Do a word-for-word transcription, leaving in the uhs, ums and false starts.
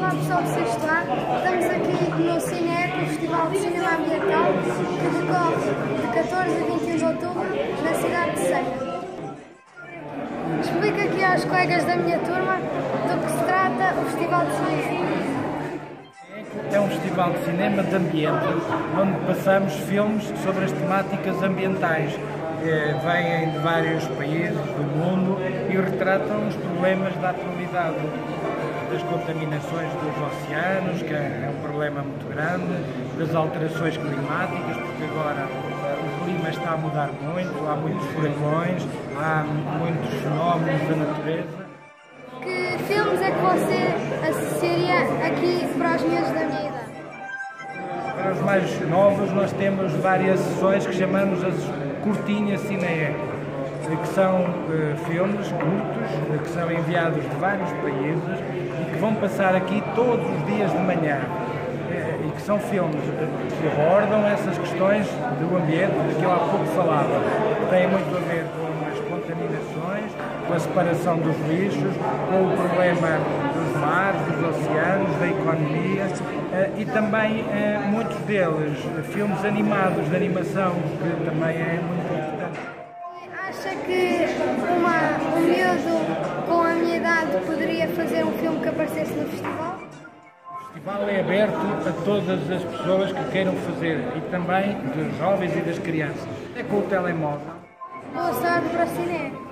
Olá pessoal do sexto ano, estamos aqui no CineEco, o Festival de Cinema Ambiental, que decorre de catorze a vinte e um de outubro na cidade de Ceia. Explico aqui aos colegas da minha turma do que se trata o Festival de Cinema. É um festival de cinema de ambiente, onde passamos filmes sobre as temáticas ambientais. Eh, vêm de vários países do mundo e retratam os problemas da atualidade, das contaminações dos oceanos, que é um problema muito grande, das alterações climáticas, porque agora o clima está a mudar muito, há muitos furacões, há muitos fenómenos da natureza. Que filmes é que você associaria aqui para os miúdos da minha idade? Para os mais novos, nós temos várias sessões que chamamos as Curtinhas CineEco, que são uh, filmes curtos, uh, que são enviados de vários países e que vão passar aqui todos os dias de manhã. Uh, e que são filmes uh, que abordam essas questões do ambiente, de que eu há pouco falava, que têm muito a ver com as contaminações, com a separação dos lixos, com o problema dos mares, dos oceanos, da economia uh, e também uh, muitos deles uh, filmes animados, de animação, que também é muito importante. Acha que uma, um miúdo com a minha idade poderia fazer um filme que aparecesse no festival? O festival é aberto a todas as pessoas que queiram fazer e também dos jovens e das crianças. É com o telemóvel. Boa sorte para o cinema.